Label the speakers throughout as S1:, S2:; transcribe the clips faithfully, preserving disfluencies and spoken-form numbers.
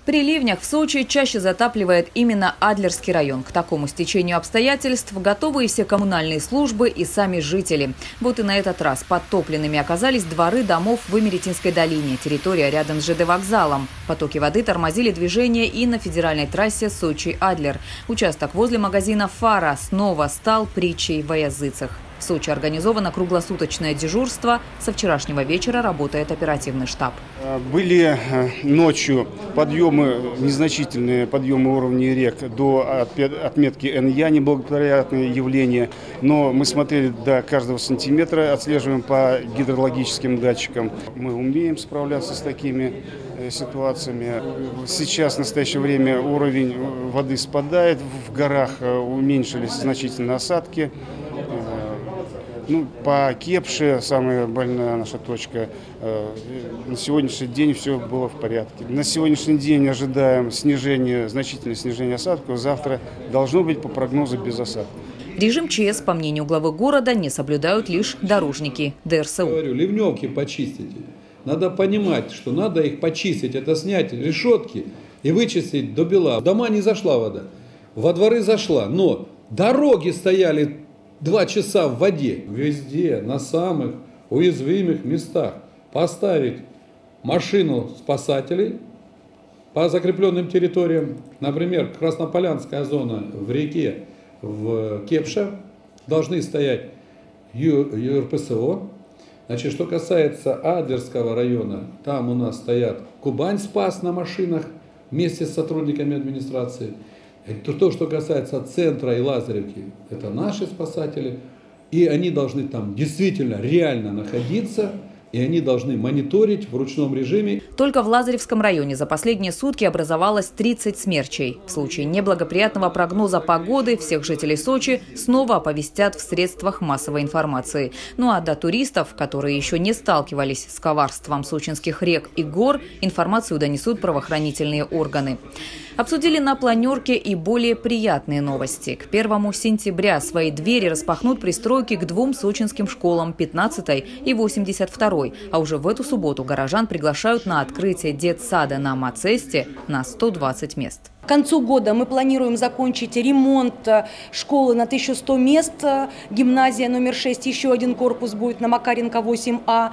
S1: При ливнях в Сочи чаще затапливает именно Адлерский район. К такому стечению обстоятельств готовы и все коммунальные службы, и сами жители. Вот и на этот раз подтопленными оказались дворы домов в Имеретинской долине, территория рядом с ЖД вокзалом. Потоки воды тормозили движение и на федеральной трассе Сочи-Адлер. Участок возле магазина «Фара» снова стал притчей во языцах. В Сочи организовано круглосуточное дежурство. Со вчерашнего вечера работает оперативный штаб.
S2: Были ночью подъемы, незначительные подъемы уровней рек до отметки эн я, неблагоприятные явления. Но мы смотрели до каждого сантиметра, отслеживаем по гидрологическим датчикам. Мы умеем справляться с такими ситуациями. Сейчас, в настоящее время, уровень воды спадает. В горах уменьшились значительно осадки. Ну, по Кепше, самая больная наша точка, на сегодняшний день все было в порядке. На сегодняшний день ожидаем снижения, значительное снижение осадков. Завтра должно быть по прогнозу без осадков.
S1: Режим ЧС, по мнению главы города, не соблюдают лишь дорожники дэ эр эс у.
S3: Говорю, ливневки почистите. Надо понимать, что надо их почистить, это снять решетки и вычистить до бела. В дома не зашла вода, во дворы зашла, но дороги стояли два часа в воде. Везде, на самых уязвимых местах поставить машину спасателей по закрепленным территориям. Например, Краснополянская зона в реке, в Кепше, должны стоять ю эр пэ эс о. Значит, что касается Адлерского района, там у нас стоят Кубань спас на машинах вместе с сотрудниками администрации. То, что касается центра и Лазаревки, это наши спасатели. И они должны там действительно реально находиться. И они должны мониторить в ручном режиме.
S1: Только в Лазаревском районе за последние сутки образовалось тридцать смерчей. В случае неблагоприятного прогноза погоды всех жителей Сочи снова оповестят в средствах массовой информации. Ну а до туристов, которые еще не сталкивались с коварством сочинских рек и гор, информацию донесут правоохранительные органы. Обсудили на планерке и более приятные новости. К первому сентября свои двери распахнут пристройки к двум сочинским школам – пятнадцатой и восемьдесят второй. А уже в эту субботу горожан приглашают на открытие детсада на Мацесте на сто двадцать мест.
S4: К концу года мы планируем закончить ремонт школы на тысячу сто мест. Гимназия номер шесть, еще один корпус будет на Макаренко восемь а.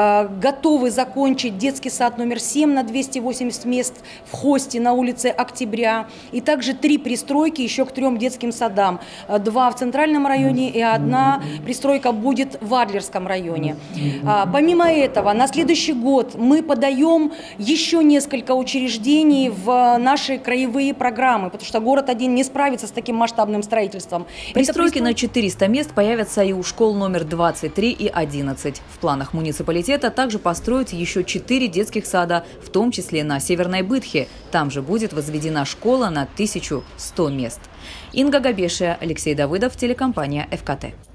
S4: Готовы закончить детский сад номер семь на двести восемьдесят мест в Хосте на улице Октября. И также три пристройки еще к трем детским садам. Два в центральном районе и одна пристройка будет в Адлерском районе. Помимо этого, на следующий год мы подаем еще несколько учреждений в наши краевые программы, потому что город один не справится с таким масштабным строительством.
S1: Пристройки пристрой... на четыреста мест появятся и у школ номер двадцать три и одиннадцать. В планах муниципалитета также построить еще четыре детских сада, в том числе на Северной Бытхе. Там же будет возведена школа на тысячу сто мест. Инга Габешия, Алексей Давыдов, телекомпания эф ка тэ.